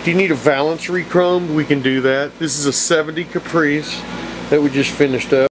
you need a valance re-chromed, we can do that. This is a 70 Caprice that we just finished up.